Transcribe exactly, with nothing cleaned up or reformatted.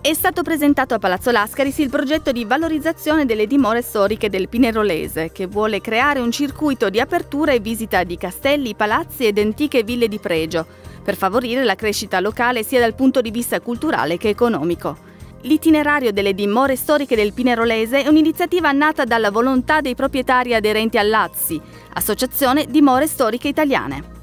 È stato presentato a Palazzo Lascaris il progetto di valorizzazione delle dimore storiche del Pinerolese, che vuole creare un circuito di apertura e visita di castelli, palazzi ed antiche ville di pregio, per favorire la crescita locale sia dal punto di vista culturale che economico. L'itinerario delle dimore storiche del Pinerolese è un'iniziativa nata dalla volontà dei proprietari aderenti all'A Z S I, Associazione Dimore Storiche Italiane.